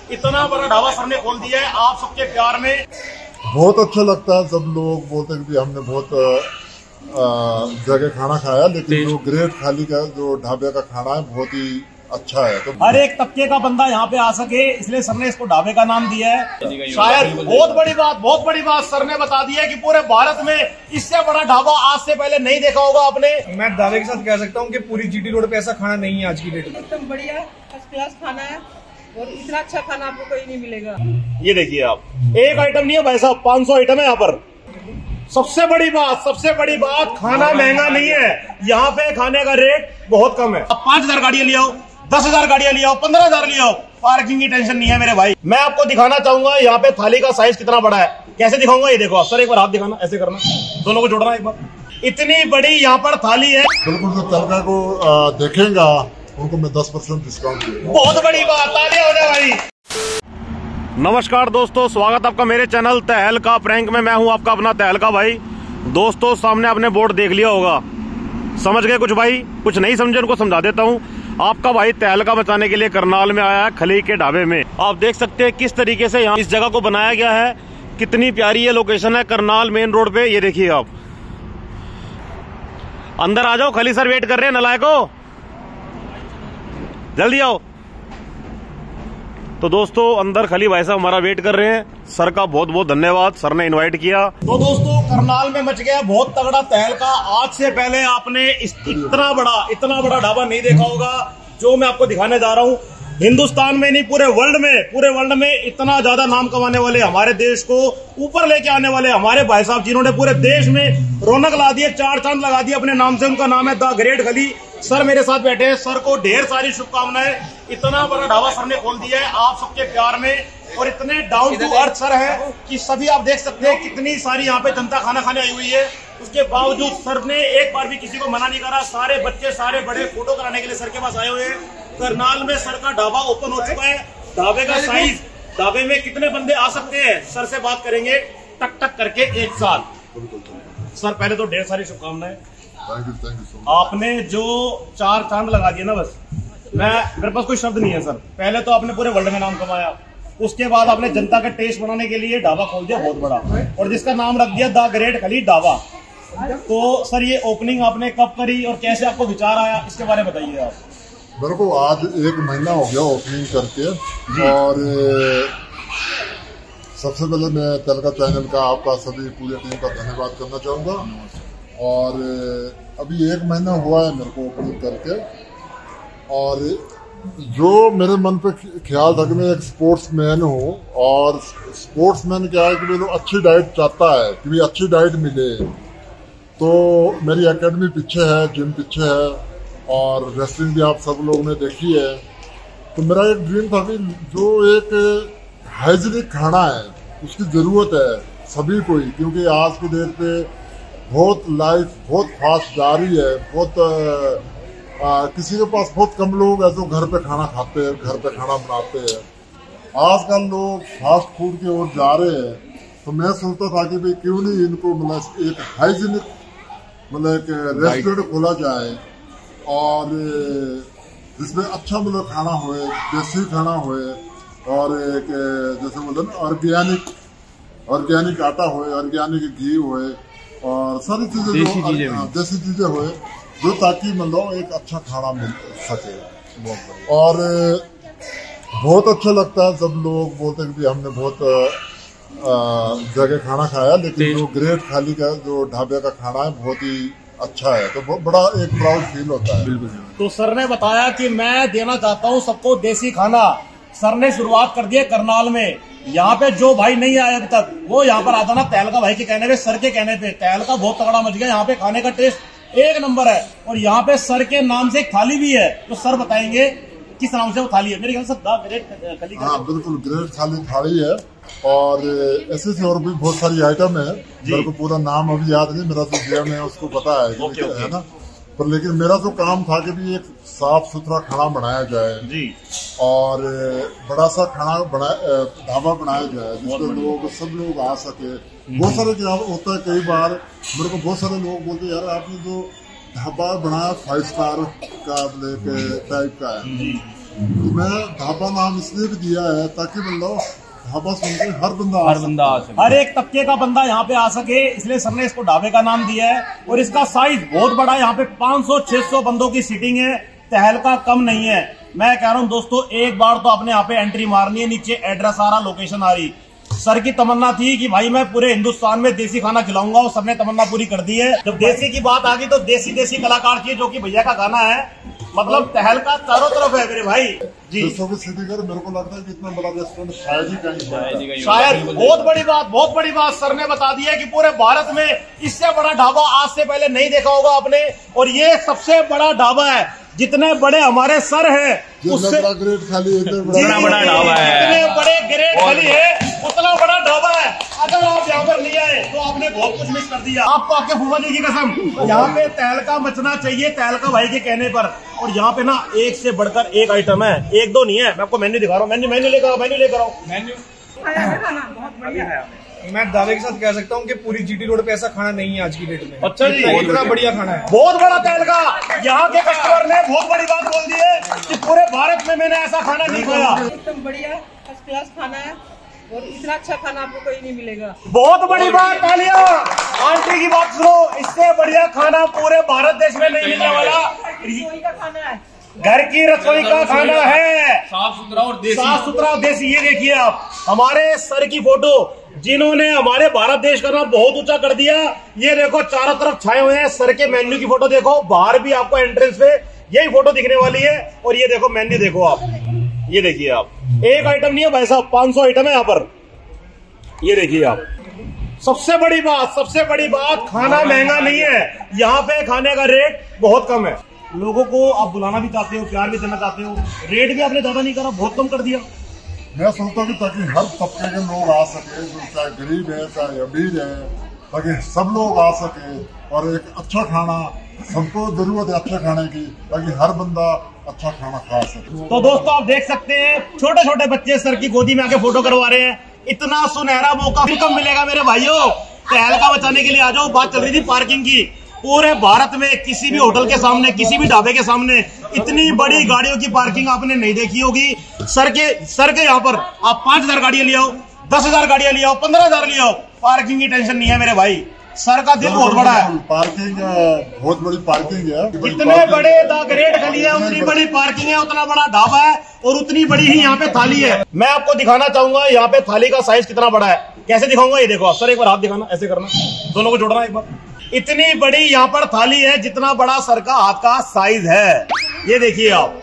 इतना बड़ा ढाबा सर ने खोल दिया है आप सबके प्यार में। बहुत अच्छा लगता है। सब लोग बोलते हैं कि हमने बहुत जगह खाना खाया, लेकिन जो ग्रेट खाली का जो ढाबे का खाना है बहुत ही अच्छा है। तो हर एक तबके का बंदा यहाँ पे आ सके, इसलिए सर ने इसको ढाबे का नाम दिया है। शायद बहुत बड़ी बात सर ने बता दी है कि पूरे भारत में इससे बड़ा ढाबा आज से पहले नहीं देखा होगा आपने। मैं दावे के साथ कह सकता हूँ कि पूरी जीटी रोड पे ऐसा खाना नहीं है आज की डेट में। एकदम बढ़िया फर्स्ट क्लास खाना है और इतना अच्छा खाना आपको कहीं नहीं मिलेगा। ये देखिए आप, एक आइटम नहीं है भाई साहब, 500 आइटम है यहाँ पर। सबसे बड़ी बात खाना महंगा नहीं है, यहाँ पे खाने का रेट बहुत कम है। अब 5000 गाड़ियां ले आओ, 10,000 गाड़ियां ले आओ, 15,000 ले आओ, पार्किंग की टेंशन नहीं है मेरे भाई। मैं आपको दिखाना चाहूंगा यहाँ पे थाली का साइज कितना बड़ा है। कैसे दिखाऊंगा ये देखो आप, सर एक बार हाथ दिखाना, ऐसे करना, दोनों को जोड़ना एक बार। इतनी बड़ी यहाँ पर थाली है। बिल्कुल जो तड़का को देखेगा उनको मैं 10% डिस्काउंट दूंगा। बहुत बड़ी बात, तालियां हो जाए भाई। नमस्कार दोस्तों, स्वागत आपका मेरे चैनल तहलका प्रैंक में। मैं हूं आपका अपना तहलका भाई। दोस्तों सामने आपने बोर्ड देख लिया होगा, समझ गए कुछ भाई? कुछ नहीं समझे उनको समझा देता हूं। आपका भाई तहलका मचाने के लिए करनाल में आया है, खली के ढाबे में। आप देख सकते हैं किस तरीके से यहाँ इस जगह को बनाया गया है, कितनी प्यारी ये लोकेशन है करनाल मेन रोड पे। ये देखिए आप, अंदर आ जाओ, खली सर वेट कर रहे हैं नलायको, जल्दी आओ। तो दोस्तों अंदर खली भाई साहब हमारा वेट कर रहे हैं। सर का बहुत बहुत धन्यवाद, सर ने इनवाइट किया। तो दोस्तों करनाल में मच गया बहुत तगड़ा तहलका। आज से पहले आपने इतना बड़ा ढाबा नहीं देखा होगा जो मैं आपको दिखाने जा रहा हूँ। हिंदुस्तान में नहीं, पूरे वर्ल्ड में इतना ज्यादा नाम कमाने वाले, हमारे देश को ऊपर लेके आने वाले हमारे भाई साहब, जिन्होंने पूरे देश में रौनक ला दी है, 4 चांद लगा दिए अपने नाम से। उनका नाम है द ग्रेट खली। सर मेरे साथ बैठे हैं, सर को ढेर सारी शुभकामनाएं। इतना बड़ा ढाबा सर ने खोल दिया है आप सबके प्यार में, और इतने डाउन टू अर्थ सर है कि सभी आप देख सकते हैं कितनी सारी यहाँ पे जनता खाना खाने आई हुई है। उसके बावजूद सर ने एक बार भी किसी को मना नहीं करा। सारे बच्चे, सारे बड़े फोटो कराने के लिए सर के पास आए हुए हैं। करनाल में सर का ढाबा ओपन हो चुका है। ढाबे का साइज, ढाबे में कितने बंदे आ सकते हैं, सर से बात करेंगे टक टक करके एक साथ। सर पहले तो ढेर सारी शुभकामनाएं। थैंक यू आपने जो 4 चांद लगा दिए ना, बस मेरे पास कोई शब्द नहीं है सर। पहले तो आपने पूरे वर्ल्ड में नाम कमाया, उसके बाद आपने जनता का टेस्ट बनाने के लिए ढाबा खोल दिया बहुत बड़ा, और जिसका नाम रख दिया द ग्रेट खली ढाबा। तो सर ये ओपनिंग आपने कब करी और कैसे आपको विचार आया, इसके बारे में बताइए आप। मेरे को आज 1 महीना हो गया ओपनिंग करके, और सबसे पहले मैं तहलका चैनल का आपका सभी पूरी टीम का धन्यवाद करना चाहूँगा। और अभी 1 महीना हुआ है मेरे को ओपनिंग करके, और जो मेरे मन पे ख्याल था कि मैं एक स्पोर्ट्समैन हूँ, और स्पोर्ट्समैन क्या है कि मेरे को अच्छी डाइट चाहता है, कि भी अच्छी डाइट मिले। तो मेरी एकेडमी पीछे है, जिम पीछे है, और रेसलिंग भी आप सब लोगों ने देखी है। तो मेरा एक ड्रीम था कि जो एक हाइजीनिक खाना है उसकी ज़रूरत है सभी को ही, क्योंकि आज की डेट पे बहुत लाइफ बहुत फास्ट जा रही है। बहुत किसी के पास बहुत कम लोग हैं जो घर पे खाना खाते हैं, घर पे खाना बनाते हैं। आजकल लोग फास्ट फूड की ओर जा रहे हैं। तो मैं सोचता था कि भाई क्यों नहीं इनको मतलब एक हाइजीनिक मतलब एक रेस्टोरेंट खोला जाए, और जिसमें अच्छा मतलब खाना होए, देसी खाना होए, और एक जैसे मतलब ऑर्गेनिक आटा होए, ऑर्गेनिक घी होए, और सारी चीजें देसी चीजें होए, जो ताकि मतलब एक अच्छा खाना मिल सके। और बहुत अच्छा लगता है। सब लोग बोलते हैं कि हमने बहुत जगह खाना खाया, लेकिन जो ग्रेट खाली का जो ढाबे का खाना है बहुत ही अच्छा है। तो बहुत बड़ा एक प्राउड फील होता है। तो सर ने बताया कि मैं देना चाहता हूँ सबको देसी खाना। सर ने शुरुआत कर दी है करनाल में। यहाँ पे जो भाई नहीं आया अभी तक, वो यहाँ पर आता ना तहलका भाई के कहने पे, सर के कहने पे। तहलका बहुत तगड़ा मच गया, यहाँ पे खाने का टेस्ट 1 नंबर है। और यहाँ पे सर के नाम से एक थाली भी है, तो सर बताएंगे किस नाम से वो थाली है। मेरे ख्याल से ग्रेट खली। हाँ बिल्कुल, ग्रेट खाली थाली है। और ऐसे से और भी बहुत सारी आइटम है, मेरे को पूरा नाम अभी याद नहीं, मेरा जो जीएम है उसको पता है ना। पर लेकिन मेरा जो काम था कि भी एक साफ सुथरा खाना बनाया जाए जी, और बड़ा सा खाना ढाबा बनाया जाए जिसमें लोग सब लोग आ सके। बहुत सारे क्या होता है, कई बार मेरे को बहुत सारे लोग बोलते यार आपने जो ढाबा बनाया 5 स्टार का टाइप का है, मैं ढाबा नाम इसलिए भी दिया है ताकि मतलब ढाबा सुन के हर बंदा आ सके। हर एक तबके का बंदा यहाँ पे आ सके, इसलिए सर ने इसको ढाबे का नाम दिया है। और इसका साइज बहुत बड़ा है, यहाँ पे 500-600 बंदों की सीटिंग है, तहलका कम नहीं है। मैं कह रहा हूँ दोस्तों, एक बार तो आपने यहाँ पे एंट्री मारनी है। नीचे एड्रेस आ रहा, लोकेशन आ रही। सर की तमन्ना थी कि भाई मैं पूरे हिंदुस्तान में देसी खाना खिलाऊंगा, और सर ने तमन्ना पूरी कर दी है। जब देसी की बात आ गई तो देसी कलाकार चाहिए, जो कि भैया का गाना है। मतलब तहलका चारों तरफ है मेरे भाई जी। मेरे को लगता है कि इतना बड़ा रेस्टोरेंट शायद ही कहीं, शायद बहुत बड़ी बात सर ने बता दी है कि पूरे भारत में इससे बड़ा ढाबा आज से पहले नहीं देखा होगा आपने। और ये सबसे बड़ा ढाबा है, जितने बड़े हमारे सर हैं उससे ग्रेट खाली इतने बड़े ग्रेट खाली है, उतना बड़ा ढाबा है। अगर आप यहाँ पर नहीं आए तो आपने बहुत कुछ मिस कर दिया। आपको आपके फूफा जी की कसम, यहाँ पे तहलका मचना चाहिए, तहलका भाई के कहने पर। और यहाँ पे ना एक से बढ़कर एक आइटम है, एक दो नहीं है। मैं आपको मेन्यू दिखा रहा हूँ, मेन्यू लेकर आओ, मेन्यू बहुत बढ़िया है। मैं दावे के साथ कह सकता हूँ कि पूरी जीटी रोड पे ऐसा खाना नहीं है आज की डेट में। अच्छा जी, इतना बढ़िया खाना है, बहुत बड़ा तहलका। यहाँ के कस्टमर ने बहुत बड़ी बात बोल दी है कि पूरे भारत में मैंने ऐसा खाना नहीं खाया। एकदम बढ़िया फर्स्ट क्लास खाना है, और इतना अच्छा खाना आपको कहीं नहीं मिलेगा। बहुत बड़ी बात, तालियां। आंटी की बात सुनो, इससे बढ़िया खाना पूरे भारत देश में नहीं मिलने वाला। रसोई का खाना है, घर की रसोई का खाना है, साफ सुथरा और देसी। ये देखिए आप हमारे सर की फोटो, जिन्होंने हमारे भारत देश का नाम बहुत ऊंचा कर दिया। ये देखो चारों तरफ छाए हुए हैं सर के मेन्यू की फोटो। देखो बाहर भी आपको एंट्रेंस पे यही फोटो दिखने वाली है। और ये देखो मेन्यू देखो आप, ये देखिए आप, एक आइटम नहीं है भाई साहब, 500 आइटम है यहाँ पर। ये देखिए आप, सबसे बड़ी बात खाना महंगा नहीं है। यहाँ पे खाने का रेट बहुत कम है। लोगों को आप बुलाना भी चाहते हो, प्यार भी देना चाहते हो, रेट भी आपने ज्यादा नहीं करा, बहुत कम कर दिया। मैं सोचता हूँ कि ताकि हर तबके के लोग आ सके, जो चाहे गरीब है चाहे अमीर है, ताकि सब लोग आ सके। और एक अच्छा खाना, सबको जरूरत है अच्छे खाने की, ताकि हर बंदा अच्छा खाना खा सके। तो दोस्तों आप देख सकते हैं, छोटे छोटे बच्चे सर की गोदी में आके फोटो करवा रहे हैं। इतना सुनहरा मौका फिर कब मिलेगा मेरे भाइयों। तहलका बचाने के लिए आ जाओ। बात चल रही थी पार्किंग की। पूरे भारत में किसी भी होटल के सामने, किसी भी ढाबे के सामने इतनी बड़ी गाड़ियों की पार्किंग आपने नहीं देखी होगी। सर के यहाँ पर आप 5000 गाड़ियां ले आओ, 10,000 गाड़ियां ले आओ, 15,000 ले आओ, पार्किंग की टेंशन नहीं है मेरे भाई। सर का दिल बहुत बड़ा है, पार्किंग बहुत बड़ी पार्किंग है। इतने बड़े द ग्रेट गली है, उतनी बड़ी पार्किंग है, उतना बड़ा ढाबा है, और उतनी बड़ी ही यहाँ पे थाली है। मैं आपको दिखाना चाहूंगा यहाँ पे थाली का साइज कितना बड़ा है। कैसे दिखाऊंगा, ये देखो आप। सर एक बार हाथ दिखाना, ऐसे करना, दोनों को जोड़ना एक बार। इतनी बड़ी यहाँ पर थाली है, जितना बड़ा सर का हाथ का साइज है। ये देखिए आप,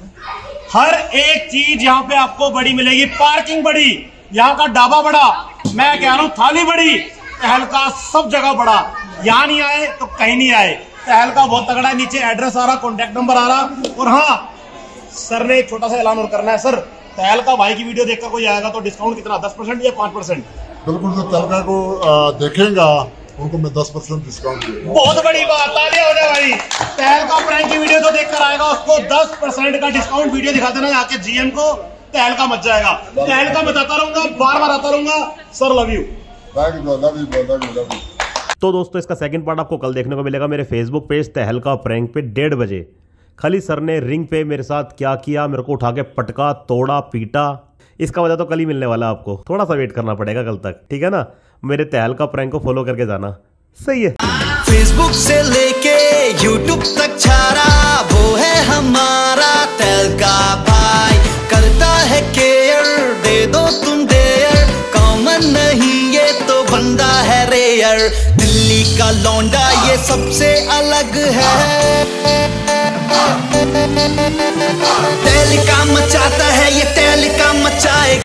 हर एक चीज यहाँ पे आपको बड़ी मिलेगी। पार्किंग बड़ी, यहाँ का ढाबा बड़ा, मैं कह रहा हूँ थाली बड़ी, तहलका सब जगह बड़ा। यहाँ नहीं आए तो कहीं नहीं आए। तहलका बहुत तगड़ा है। नीचे एड्रेस आ रहा, कॉन्टेक्ट नंबर आ रहा। और हाँ, सर ने एक छोटा सा ऐलान और करना है। सर, तहलका भाई की वीडियो देखकर कोई आएगा तो डिस्काउंट कितना, 10% या 5%? बिल्कुल, जो तहलका को देखेगा उनको मैं 10% डिस्काउंट दूंगा। बहुत बड़ी बात, तालियां हो जाए भाई। तहलका प्रैंक की वीडियो जो देखकर आएगा उसको 10% का डिस्काउंट वीडियो दिखा देना आके जीएम को। तहलका मच जाएगा। तहलका बताता रहूंगा, बार बार आता रहूंगा। Sir love you. तो दोस्तों इसका सेकंड पार्ट आपको कल देखने को मिलेगा मेरे फेसबुक पेज तहलका प्रैंक पे 1:30 बजे। खाली सर ने रिंग पे मेरे साथ क्या किया, मेरे को उठा के पटका, तोड़ा, पीटा, इसका वजह तो कल ही मिलने वाला आपको। थोड़ा सा वेट करना पड़ेगा कल तक, ठीक है ना। मेरे तहलका प्रैंक को फॉलो करके जाना, सही है। फेसबुक से लेके यूट्यूब तक छारा, वो है हमारा तहलका भाई। करता है केयर, दे दो तुम देयर, कॉमन नहीं ये तो बंदा है रेयर। दिल्ली का लौंडा ये सबसे अलग है, तहलका मचाता है ये, तहलका मचाए।